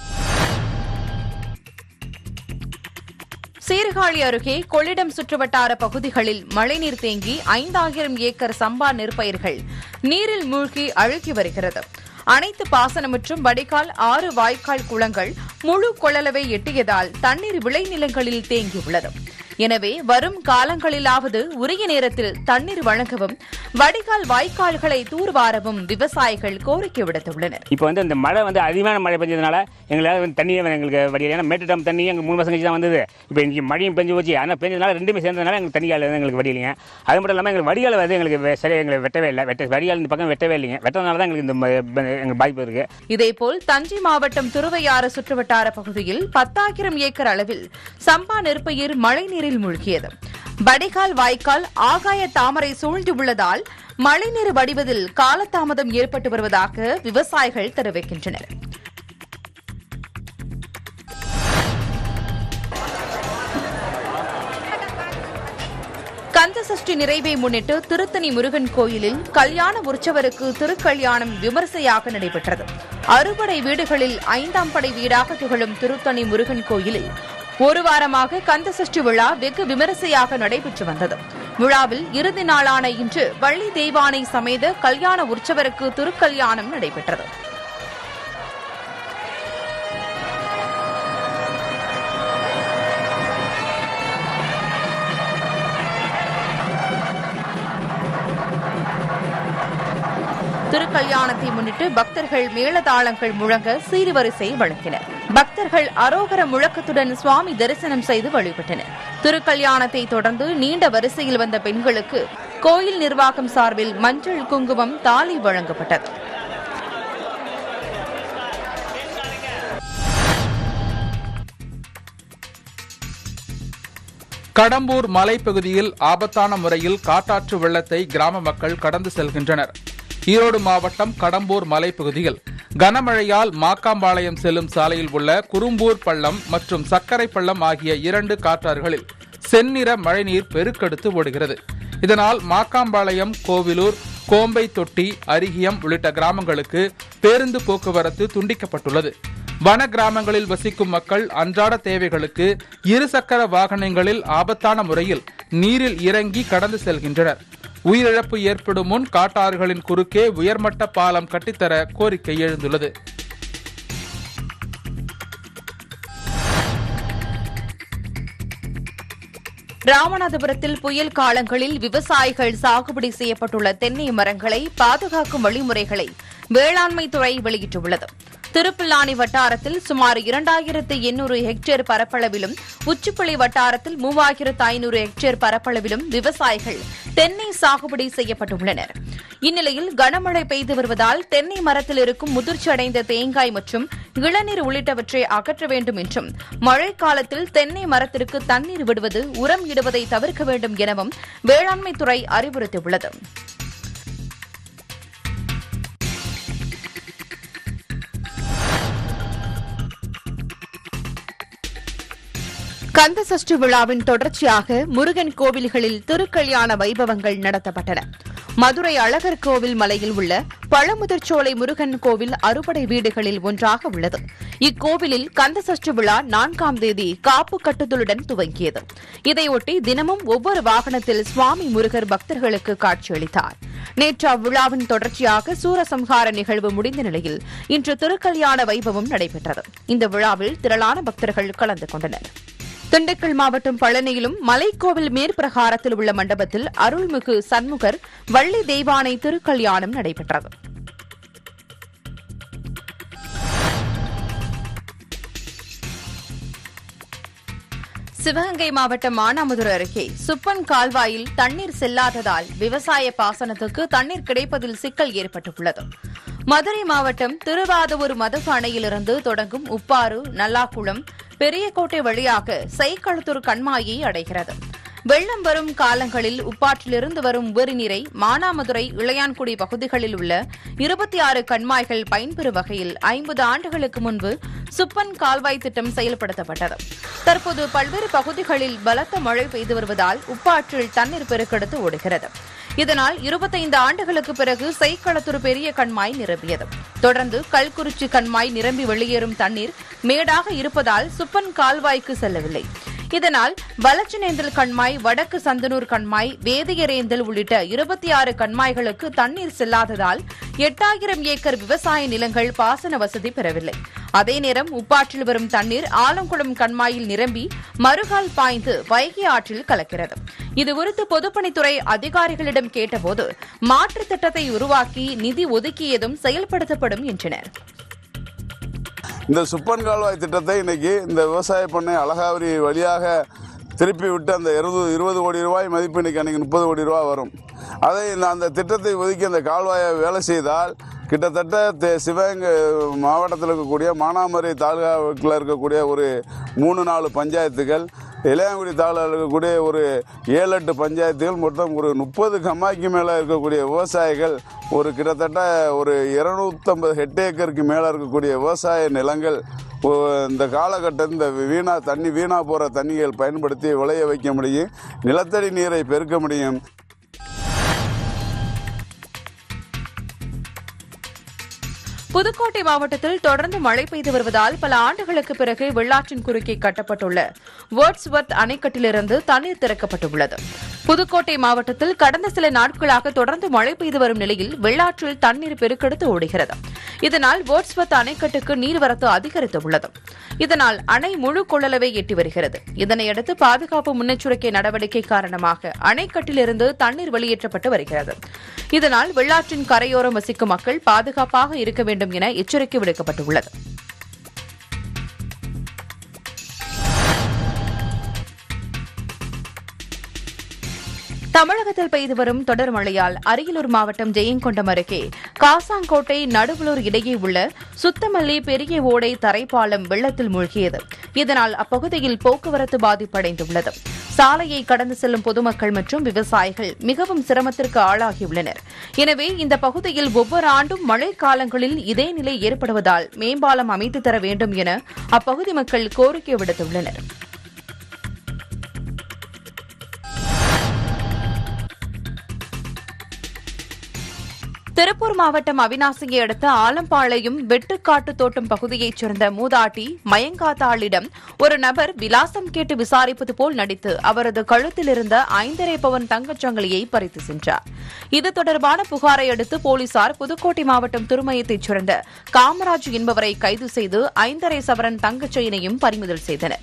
சீர்காழி அருகே கொள்ளிடம் சுற்றுவட்டார பகுதிகளில் மழைநீர் தேங்கி ஐந்தாயிரம் ஏக்கர் சம்பா நெற்பயிர்கள் நீரில் மூழ்கி அழுகி வருகிறது. அனைத்து பாசன மற்றும் வடிகால், ஆறு வாய்க்கால் குளங்கள் முழு கொள்ளளவை எட்டியதால் தண்ணீர் விளைநிலங்களில் தேங்கியுள்ளது. எனவே வரும் காலங்களிலாவது உரிய நேரத்தில் தண்ணீர் வழங்கவும் வடிகால் வாய்க்கால்களை தூர்வாரவும் விவசாயிகள் கோரிக்கை விடுத்துள்ளனர். இப்போ வந்து இந்த மழை வந்து அதிகமான மழை பெஞ்சதுனால எங்களால் வந்து தண்ணியே எங்களுக்கு வடியல. ஏன்னா மேட்டு டம் தண்ணி எங்களுக்கு மூணு மாதம் கழிச்சு தான் வந்தது. இப்போ இன்றைக்கி மழையும் பெஞ்சு போச்சு. ஆனால் பெஞ்சதுனால ரெண்டுமே சேர்ந்ததுனால எங்களுக்கு தண்ணியால் எங்களுக்கு வடியலைங்க. அது மட்டும் இல்லாமல் எங்களுக்கு வடிகால் வந்து எங்களுக்கு சரியாக எங்களுக்கு வெட்டவே இல்லை. வெட்ட வடிகால் இந்த பக்கம் வெட்டவே இல்லைங்க. வெட்டதுனால தான் எங்களுக்கு இந்த எங்களுக்கு பாதிப்பு இருக்கு. இதேபோல் தஞ்சை மாவட்டம் திருவையாறு சுற்றுவட்டார பகுதியில் பத்தாயிரம் ஏக்கர் அளவில் சம்பா நெற்பயிர் மழைநீரில் மூழ்கியது. வடிகால் வாய்க்கால் ஆகாய தாமரை சூழ்ந்துள்ளதால் மழைநீர் வடிவதில் காலதாமதம் ஏற்பட்டு வருவதாக விவசாயிகள் தெரிவிக்கின்றனர். கந்தசஷ்டி நிறைவை முன்னிட்டு திருத்தணி முருகன் கோயிலில் கல்யாண உற்சவருக்கு திருக்கல்யாணம் விமரிசையாக நடைபெற்றது. அறுபடை வீடுகளில் ஐந்தாம் படை வீடாக திகழும் திருத்தணி முருகன் கோயிலில் ஒரு வாரமாக கந்தசஷ்டி விழா வெகு விமரிசையாக நடைபெற்று வந்தது. விழாவில் இறுதி நாளான இன்று வள்ளி தெய்வானை சமேத கல்யாண உற்சவருக்கு திருக்கல்யாணம் நடைபெற்றது. திருக்கல்யாணத்தை முன்னிட்டு பக்தர்கள் மேளதாளங்கள் முழங்க சீர்வரிசை வழங்கினர். பக்தர்கள் அரோகர முழக்கத்துடன் சுவாமி தரிசனம் செய்து வழிபட்டனர். திருக்கல்யாணத்தை தொடர்ந்து நீண்ட வரிசையில் வந்த பெண்களுக்கு கோயில் நிர்வாகம் சார்பில் மஞ்சள், குங்குமம், தாலி வழங்கப்பட்டது. கடம்பூர் மலைப்பகுதியில் ஆபத்தான முறையில் காட்டாற்று வெள்ளத்தை கிராம மக்கள் கடந்து செல்கின்றனர். ஈரோடு மாவட்டம் கடம்பூர் மலைப்பகுதியில் கனமழையால் மாக்காம்பாளையம் செல்லும் சாலையில் உள்ள குறும்பூர் பள்ளம் மற்றும் சக்கரை பள்ளம் ஆகிய இரண்டு காட்டாறுகளில் செந்நிற மழைநீர் பெருக்கெடுத்து ஓடுகிறது. இதனால் மாக்காம்பாளையம், கோவிலூர், கோம்பை தொட்டி, அரிகியம் உள்ளிட்ட கிராமங்களுக்கு பேருந்து போக்குவரத்து துண்டிக்கப்பட்டுள்ளது. வன கிராமங்களில் வசிக்கும் மக்கள் அன்றாட தேவைகளுக்கு இருசக்கர வாகனங்களில் ஆபத்தான முறையில் நீரில் இறங்கி கடந்து செல்கின்றனர். உயிரிழப்பு ஏற்படும் முன் காட்டாறுகளின் குறுக்கே உயர்மட்ட பாலம் கட்டித்தர கோரிக்கை எழுந்துள்ளது. ராமநாதபுரத்தில் புயல் காலங்களில் விவசாயிகள் சாகுபடி செய்யப்பட்டுள்ள தென்னை மரங்களை பாதுகாக்கும் வழிமுறைகளை வேளாண்மை துறை வெளியிட்டுள்ளது. திருப்பிள்ளானி வட்டாரத்தில் சுமார் இரண்டாயிரத்து எண்ணூறு ஹெக்டேர் பரப்பளவிலும், உச்சிப்புளி வட்டாரத்தில் மூவாயிரத்து ஐநூறு ஹெக்டேர் பரப்பளவிலும் விவசாயிகள் தென்னை சாகுபடி செய்யப்பட்டுள்ளனர். இந்நிலையில் கனமழை பெய்து வருவதால் தென்னை மரத்தில் இருக்கும் முதிர்ச்சியடைந்த தேங்காய் மற்றும் இளநீர் உள்ளிட்டவற்றை அகற்ற வேண்டும் என்றும், மழைக்காலத்தில் தென்னை மரத்திற்கு தண்ணீர் விடுவது, உரம் இடுவதை தவிர்க்க வேண்டும் எனவும் வேளாண்மைத்துறை அறிவுறுத்தியுள்ளது. கந்த சஷ்டி விழாவின் தொடர்ச்சியாக முருகன் கோவில்களில் திருக்கல்யாண வைபவங்கள் நடத்தப்பட்டன. மதுரை அழகர் கோவில் மலையில் உள்ள பழமுதிர்ச்சோலை முருகன் கோவில் அறுபடை வீடுகளில் ஒன்றாக உள்ளது. இக்கோவிலில் கந்த சஷ்டி விழா நான்காம் தேதி காப்பு கட்டுதலுடன் துவங்கியது. இதையொட்டி தினமும் ஒவ்வொரு வாகனத்தில் சுவாமி முருகர் பக்தர்களுக்கு காட்சியளித்தார். நேற்று அவ்விழாவின் தொடர்ச்சியாக சூரசம்ஹார நிகழ்வு முடிந்த நிலையில் இன்று திருக்கல்யாண வைபவம் நடைபெற்றது. இந்த விழாவில் திரளான பக்தர்கள் கலந்து கொண்டனர். திண்டுக்கல் மாவட்டம் பழனியிலும் மலைக்கோவில் மேற்பிரகாரத்தில் உள்ள மண்டபத்தில் அருள்மிகு சண்முகர் வள்ளி தெய்வானை திருக்கல்யாணம் நடைபெற்றது. சிவகங்கை மாவட்டம் மானாமதுரை அருகே சுப்பன் கால்வாயில் தண்ணீர் செல்லாததால் விவசாய பாசனத்துக்கு தண்ணீர் கிடைப்பதில் சிக்கல் ஏற்பட்டுள்ளது. மதுரை மாவட்டம் திருவாதவூர் மதகு அணையிலிருந்து தொடங்கும் உப்பாறு, நல்லாக்குளம், பெரியகோட்டை வழியாக சைக்களத்தூர் கண்மாயை அடைகிறது. வெள்ளம் வரும் காலங்களில் உப்பாற்றிலிருந்து வரும் உபரி நீரை மானாமதுரை, இளையான்குடி பகுதிகளில் உள்ள இருபத்தி ஆறு கண்மாய்கள் பயன்பெறும் வகையில் ஐம்பது ஆண்டுகளுக்கு முன்பு சுப்பன் கால்வாய் திட்டம் செயல்படுத்தப்பட்டது. தற்போது பல்வேறு பகுதிகளில் பலத்த மழை பெய்து வருவதால் உப்பாற்றில் தண்ணீர் பெருக்கெடுத்து ஓடுகிறது. இதனால் இருபத்தைந்து ஆண்டுகளுக்கு பிறகு சைக்களத்தூர் பெரிய கண்மாய் நிரம்பியது. தொடர்ந்து கல்குறிச்சி கண்மாய் நிரம்பி வெளியேறும் தண்ணீர் மேடாக இருப்பதால் சுப்பன் கால்வாய்க்கு செல்லவில்லை. இதனால் வலச்சினேந்தல் கண்மாய், வடக்கு சந்தனூர் கண்மாய், வேதியரேந்தல் உள்ளிட்ட இருபத்தி ஆறு கண்மாய்களுக்கு தண்ணீர் செல்லாததால் எட்டாயிரம் ஏக்கர் விவசாய நிலங்கள் பாசன வசதி பெறவில்லை. அதே நேரம் உப்பாற்றில் வரும் தண்ணீர் ஆலங்குளம் கண்மாயில் நிரம்பி மறுகால் பாய்ந்து வைகை ஆற்றில் கலக்கிறது. இதுகுறித்து பொதுப்பணித்துறை அதிகாரிகளிடம் கேட்டபோது மாற்று திட்டத்தை உருவாக்கி நிதி ஒதுக்கியதும் செயல்படுத்தப்படும் என்றனர். இந்த சுப்பன் கால்வாய் திட்டத்தை இன்னைக்கு இந்த விவசாய பண்ணை அழகாவரி வழியாக திருப்பி விட்டு அந்த இருபது இருபது கோடி ரூபாய் மதிப்பு இன்னைக்கு அன்றைக்கி முப்பது கோடி ரூபாய் வரும். அதை அந்த திட்டத்தை ஒதுக்கி அந்த கால்வாயை வேலை செய்தால் கிட்டத்தட்ட சிவகங்கை மாவட்டத்தில் இருக்கக்கூடிய மானாமதுரை தாலுகாவில் இருக்கக்கூடிய ஒரு மூணு நாலு பஞ்சாயத்துகள், இளையாங்குடி தாலுகாவில் இருக்கக்கூடிய ஒரு ஏழு எட்டு பஞ்சாயத்துகள், மொத்தம் ஒரு முப்பது கம்மாய்க்கு மேலே இருக்கக்கூடிய விவசாயிகள், ஒரு கிட்டத்தட்ட ஒரு இருநூத்தம்பது ஹெக்டேக்கருக்கு மேலே இருக்கக்கூடிய விவசாய நிலங்கள் இந்த காலகட்டத்தில் இந்த வீணா தண்ணி வீணா போகிற தண்ணிகள் பயன்படுத்தி விளைய வைக்க முடியும், நிலத்தடி நீரை பெருக்க முடியும். புதுக்கோட்டை மாவட்டத்தில் தொடர்ந்து மழை பெய்து வருவதால் பல ஆண்டுகளுக்கு பிறகு வெள்ளாற்றின் குறுக்கே கட்டப்பட்டுள்ள வேர்ட்ஸ்வர்த் அணைக்கட்டிலிருந்து தண்ணீர் திறக்கப்பட்டுள்ளது. புதுக்கோட்டை மாவட்டத்தில் கடந்த சில நாட்களாக தொடர்ந்து மழை பெய்து வரும் நிலையில் வெள்ளாற்றில் தண்ணீர் பெருக்கெடுத்து ஓடுகிறது. இதனால் வேர்ட்ஸ்வர்த் அணைக்கட்டுக்கு நீர்வரத்து அதிகரித்துள்ளது. இதனால் அணை முழு கொள்ளளவை எட்டி வருகிறது. இதனையடுத்து பாதுகாப்பு முன்னெச்சரிக்கை நடவடிக்கை காரணமாக அணைக்கட்டிலிருந்து தண்ணீர் வெளியேற்றப்பட்டு வருகிறது. இதனால் வெள்ளாற்றின் கரையோரம் வசிக்கும் மக்கள் பாதுகாப்பாக இருக்க வேண்டும் என எச்சரிக்கை விடுக்கப்பட்டுள்ளது. தமிழகத்தில் பெய்து வரும் தொடர் மழையால் அரியலூர் மாவட்டம் ஜெயங்கொண்டம் அருகே காசாங்கோட்டை நடுவலூர் இடையே உள்ள சுத்தமல்லி பெரிய ஓடை தரைப்பாலம் வெள்ளத்தில் மூழ்கியது. இதனால் அப்பகுதியில் போக்குவரத்து பாதிப்படைந்துள்ளது. சாலையை கடந்து செல்லும் பொதுமக்கள் மற்றும் விவசாயிகள் மிகவும் சிரமத்திற்கு ஆளாகியுள்ளனர். எனவே இந்த பகுதியில் ஒவ்வொரு ஆண்டும் மழை காலங்களில் இதே நிலை ஏற்படுவதால் மேம்பாலம் அமைத்து தர வேண்டும் என அப்பகுதி மக்கள் கோரிக்கை விடுத்துள்ளனர். திருப்பூர் மாவட்டம் அவிநாசியை அடுத்த ஆலம்பாளையம் வெட்டுக்காட்டு தோட்டம் பகுதியைச் சேர்ந்த மூதாட்டி மயங்காத்தாளிடம் ஒரு நபர் விலாசம் கேட்டு விசாரிப்பது போல் நடித்து அவரது கழுத்தில் இருந்த ஐந்தரை பவன் தங்கச்சங்கிலியை பறித்து சென்றார். இது தொடர்பான புகாரை அடுத்து போலீசார் புதுக்கோட்டை மாவட்டம் திருமயத்தைச் சேர்ந்த காமராஜ் என்பவரை கைது செய்து ஐந்தரை சவரன் தங்கச் செயினையும் பறிமுதல் செய்தனர்.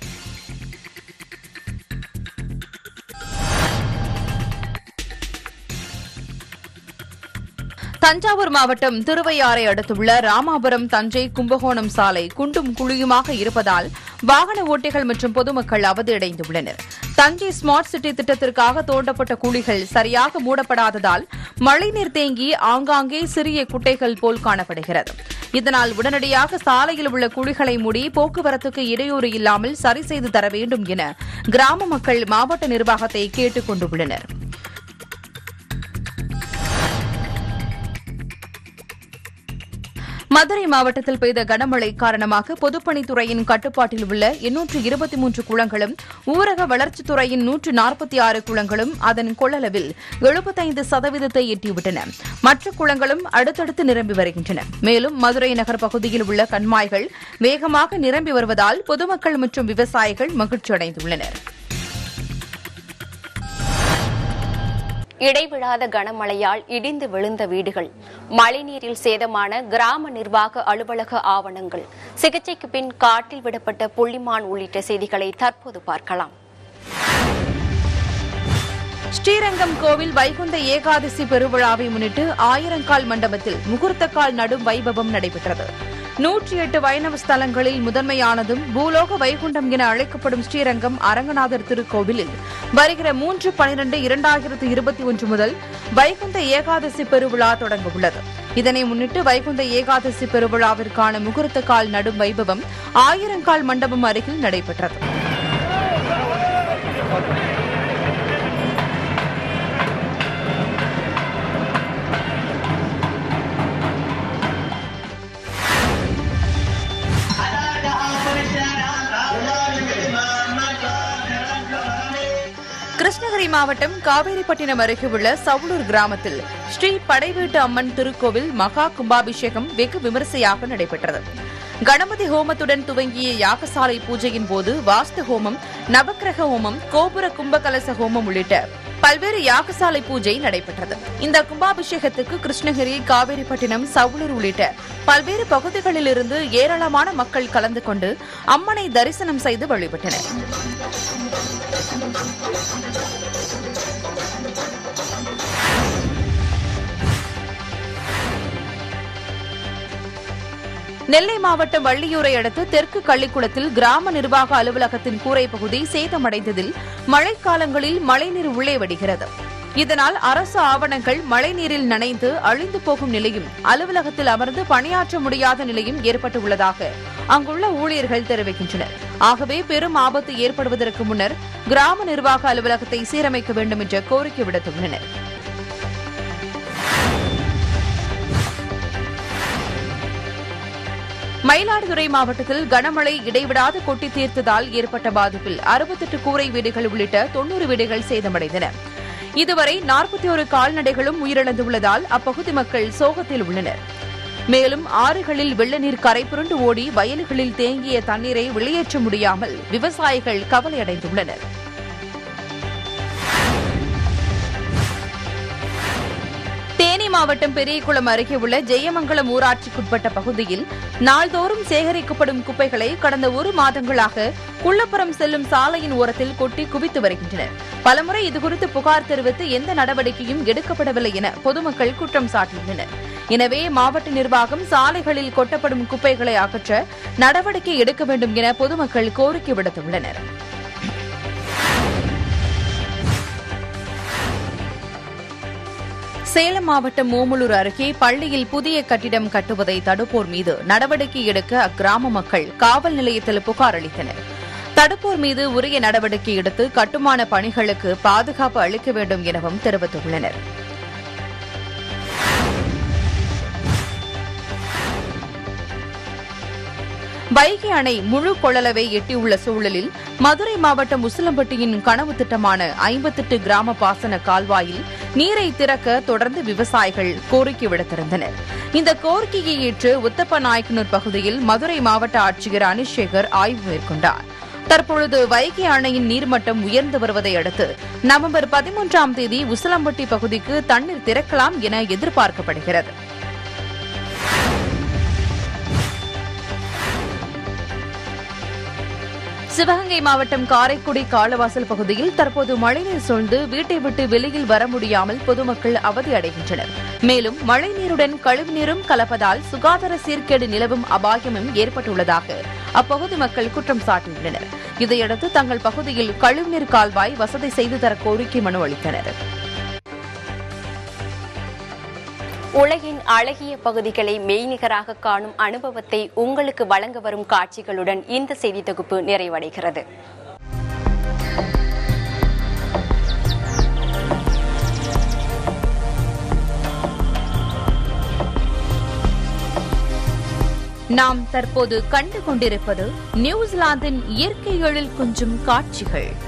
தஞ்சாவூர் மாவட்டம் திருவையாறை அடுத்துள்ள ராமாபுரம் தஞ்சை கும்பகோணம் சாலை குண்டும் குழியுமாக இருப்பதால் வாகன ஓட்டிகள் மற்றும் பொதுமக்கள் அவதியடைந்துள்ளனர். தஞ்சை ஸ்மார்ட் சிட்டி திட்டத்திற்காக தோண்டப்பட்ட குழிகள் சரியாக மூடப்படாததால் மழைநீர் தேங்கி ஆங்காங்கே சிறிய குட்டைகள் போல் காணப்படுகிறது. இதனால் உடனடியாக சாலையில் உள்ள குழிகளை மூடி போக்குவரத்துக்கு இடையூறு இல்லாமல் சரி செய்து தர வேண்டும் என கிராம மக்கள் மாவட்ட நிர்வாகத்தை கேட்டுக் கொண்டுள்ளனர். மதுரை மாவட்டத்தில் பெய்த கனமழை காரணமாக பொதுப்பணித்துறையின் கட்டுப்பாட்டில் உள்ள எண்ணூற்று இருபத்தி மூன்று குளங்களும் ஊரக வளர்ச்சித்துறையின் நூற்று நாற்பத்தி ஆறு குளங்களும் அதன் கொள்ளளவில் எழுபத்தைந்து சதவீதத்தை எட்டிவிட்டன. மற்ற குளங்களும் அடுத்தடுத்து நிரம்பி வருகின்றன. மேலும் மதுரை நகர் பகுதியில் உள்ள கண்மாய்கள் வேகமாக நிரம்பி வருவதால் பொதுமக்கள் மற்றும் விவசாயிகள் மகிழ்ச்சியடைந்துள்ளனர். இடைவிடாத கனமழையால் இடிந்து விழுந்த வீடுகள், மழைநீரில் சேதமான கிராம நிர்வாக அலுவலக ஆவணங்கள், சிகிச்சைக்கு பின் காட்டில் விடப்பட்ட புள்ளிமான் உள்ளிட்ட செய்திகளை தற்போது பார்க்கலாம். ஸ்ரீரங்கம் கோவில் வைகுந்த ஏகாதசி பெருவிழாவை முன்னிட்டு ஆயிரங்கால் மண்டபத்தில் முகூர்த்தக்கால் நடும் வைபவம் நடைபெற்றது. நூற்றி எட்டு வைணவ ஸ்தலங்களில் முதன்மையானதும் பூலோக வைகுண்டம் என அழைக்கப்படும் ஸ்ரீரங்கம் அரங்கநாதர் திருக்கோவிலில் வருகிற மூன்று பனிரெண்டு இரண்டாயிரத்து இருபத்தி ஒன்று முதல் வைகுந்த ஏகாதசி பெருவிழா தொடங்க உள்ளது. இதனை முன்னிட்டு வைகுந்த ஏகாதசி பெருவிழாவிற்கான முகூர்த்தக்கால் நடும் வைபவம் ஆயிரங்கால் மண்டபம் அருகில் நடைபெற்றது. கிருஷ்ணகிரி மாவட்டம் காவேரிப்பட்டினம் அருகே உள்ள சவுளூர் கிராமத்தில் ஸ்ரீ படைவீட்டு அம்மன் திருக்கோவில் மகா கும்பாபிஷேகம் வெகு விமரிசையாக நடைபெற்றது. கணபதி ஹோமத்துடன் துவங்கிய யாகசாலை பூஜையின் போது வாஸ்து ஹோமம், நவக்கிரக ஹோமம், கோபுர கும்பகலச ஹோமம் உள்ளிட்ட பல்வேறு யாகசாலை பூஜை நடைபெற்றது. இந்த கும்பாபிஷேகத்துக்கு கிருஷ்ணகிரி, காவேரிப்பட்டினம், சவுளூர் உள்ளிட்ட பல்வேறு பகுதிகளிலிருந்து ஏராளமான மக்கள் கலந்து கொண்டு அம்மனை தரிசனம் செய்து வழிபட்டனர். நெல்லை மாவட்டம் வள்ளியூரை அடுத்து தெற்கு கள்ளிக்குளத்தில் கிராம நிர்வாக அலுவலகத்தின் கூரை பகுதி சேதமடைந்ததில் மழைக்காலங்களில் மழைநீர் உள்ளே வடிகிறது. இதனால் அரசு ஆவணங்கள் மழைநீரில் நனைந்து அழிந்து போகும் நிலையும் அலுவலகத்தில் அமர்ந்து பணியாற்ற முடியாத நிலையும் ஏற்பட்டுள்ளதாக அங்குள்ள ஊழியர்கள் தெரிவிக்கின்றனர். ஆகவே பெரும் ஆபத்து ஏற்படுவதற்கு முன்னர் கிராம நிர்வாக அலுவலகத்தை சீரமைக்க வேண்டும் என்ற கோரிக்கை விடுத்துள்ளனர். மயிலாடுதுறை மாவட்டத்தில் கனமழை இடைவிடாது கொட்டி தீர்த்ததால் ஏற்பட்ட பாதிப்பில் அறுபத்தெட்டு கூரை வீடுகள் உள்ளிட்ட தொன்னூறு வீடுகள் சேதமடைந்தன. இதுவரை நாற்பத்தி ஒரு கால்நடைகளும் உயிரிழந்துள்ளதால் அப்பகுதி மக்கள் சோகத்தில் உள்ளனர். மேலும் ஆறுகளில் வெள்ள நீர் கரைபுரண்டு ஓடி வயல்களில் தேங்கிய தண்ணீரை வெளியேற்ற முடியாமல் விவசாயிகள் கவலையடைந்துள்ளனர். தேனி மாவட்டம் பெரியகுளம் அருகே உள்ள ஜெயமங்கலம் ஊராட்சிக்குட்பட்ட பகுதியில் நாள்தோறும் சேகரிக்கப்படும் குப்பைகளை கடந்த ஒரு மாதங்களாக குள்ளப்புறம் செல்லும் சாலையின் ஓரத்தில் கொட்டி குவித்து வருகின்றனர். பலமுறை இதுகுறித்து புகார் தெரிவித்து எந்த நடவடிக்கையும் எடுக்கப்படவில்லை என பொதுமக்கள் குற்றம் சாட்டியுள்ளனர். எனவே மாவட்ட நிர்வாகம் சாலைகளில் கொட்டப்படும் குப்பைகளை அகற்ற நடவடிக்கை எடுக்க வேண்டும் என பொதுமக்கள் கோரிக்கை விடுத்துள்ளனர். சேலம் மாவட்டம் ஓமலூர் அருகே பள்ளியில் புதிய கட்டிடம் கட்டுவதை தடுப்போர் மீது நடவடிக்கை எடுக்க அக்கிராம மக்கள் காவல் நிலையத்தில் புகார் அளித்தனர். தடுப்போர் மீது உரிய நடவடிக்கை எடுத்து கட்டுமான பணிகளுக்கு பாதுகாப்பு அளிக்க வேண்டும் எனவும் தெரிவித்துள்ளனர். வைகை அணை முழு கொள்ளளவை எட்டியுள்ள சூழலில் மதுரை மாவட்டம் உசிலம்பட்டியின் கனவு திட்டமான ஐம்பத்தெட்டு கிராம பாசன கால்வாயில் நீரை திறக்க தொடர்ந்து விவசாயிகள் கோரிக்கை விடுத்திருந்தனர். இந்த கோரிக்கையை ஏற்று உத்தப்பநாயக்கனூர் பகுதியில் மதுரை மாவட்ட ஆட்சியர் அனிஷேகர் ஆய்வு மேற்கொண்டார். தற்பொழுது வைகை அணையின் நீர்மட்டம் உயர்ந்து வருவதை அடுத்து நவம்பர் பதிமூன்றாம் தேதி உசிலம்பட்டி பகுதிக்கு தண்ணீர் திறக்கலாம் என எதிர்பார்க்கப்படுகிறது. சிவகங்கை மாவட்டம் காரைக்குடி காலவாசல் பகுதியில் தற்போது மழைநீர் சூழ்ந்து வீட்டை விட்டு வெளியில் வர முடியாமல் பொதுமக்கள் அவதி அடைகின்றனர். மேலும் மழைநீருடன் கழிவுநீரும் கலப்பதால் சுகாதார சீர்கேடு நிலவும் அபாயமும் ஏற்பட்டுள்ளதாக அப்பகுதி மக்கள் குற்றம் சாட்டியுள்ளனர். இதையடுத்து தங்கள் பகுதியில் கழிவுநீர் கால்வாய் வசதி செய்து தர கோரிக்கை மனு அளித்தனர். உலகின் அழகிய பகுதிகளை மெய்நிகராக காணும் அனுபவத்தை உங்களுக்கு வழங்க வரும் காட்சிகளுடன் இந்த செய்தி தொகுப்பு நிறைவடைகிறது. நாம் தற்போது கண்டு கொண்டிருப்பது நியூசிலாந்தின் இயற்கை எழில் கொஞ்சும் காட்சிகள்.